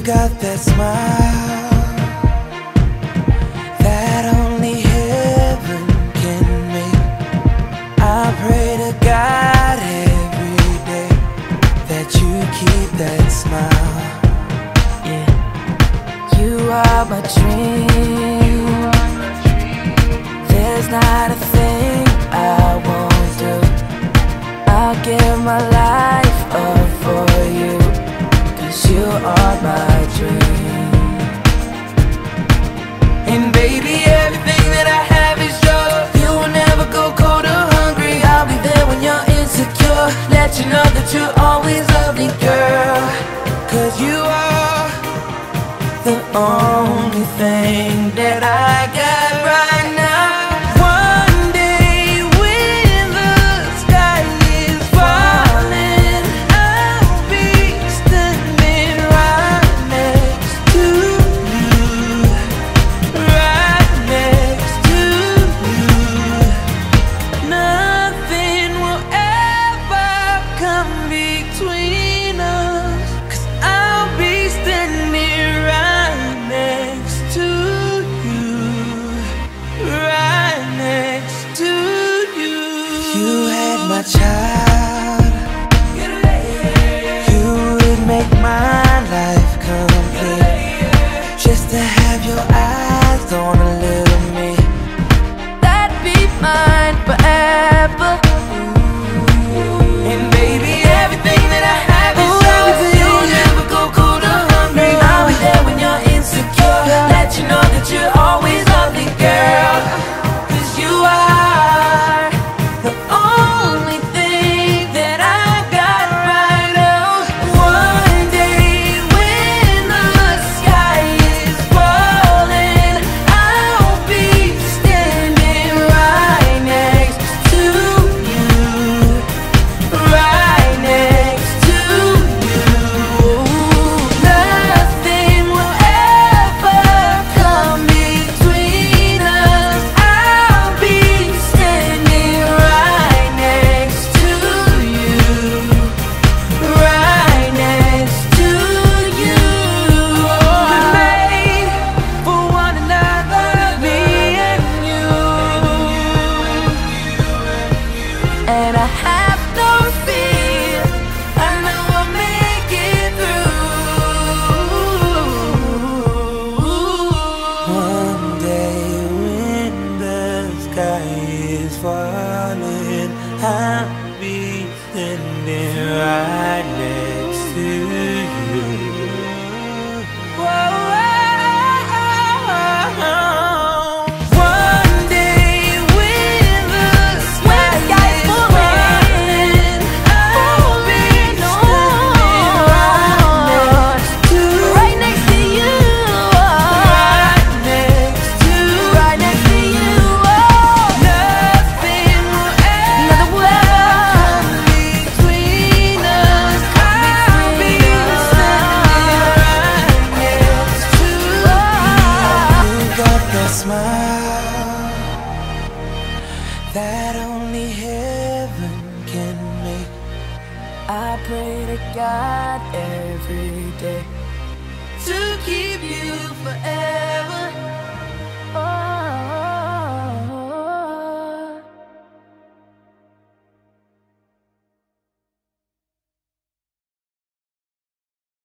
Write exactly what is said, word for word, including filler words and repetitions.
got that smile that only heaven can make. I pray to God every day that you keep that smile. Yeah, you are my dream. There's not a thing I won't do. I'll give my life up for you, 'cause you are my dream. And baby, everything that I have is yours. You will never go cold or hungry. I'll be there when you're insecure. Let you know that you're always lovely, girl. 'Cause you are The only thing that I got right now. one day when the sky is falling, I'll be standing right next to you, right next to you. Nothing will ever come between us, 'cause I'll be standing right next to you, right next to you. You had my child, you would make my life complete. Just to have your eyes on a little me, That'd be mine forever. and baby, everything that I have is Ooh, yours. everything. You'll never go cold or hungry. I'll be there when you're insecure. Let you know that you're always lovely, girl. 'Cause you are the only thing that I got right now. One day when the sky is falling, I'll be standing right next to you, right next to you. Nothing will ever come between us. I'll be standing right next to you, right next to you. We're made for one another, me and you. And I have no fear. I know I'll make it through. One day when the sky is falling, I'll be standing right next to you. Whoa, one day when the sky is falling, I'll be standing right next to Right next to you. right next to Right next to you. Nothing will Nothing will ever ever come between us. I'll be standing right next to you. You got that smile that only heaven can make. I pray to God every day to keep you forever. Oh.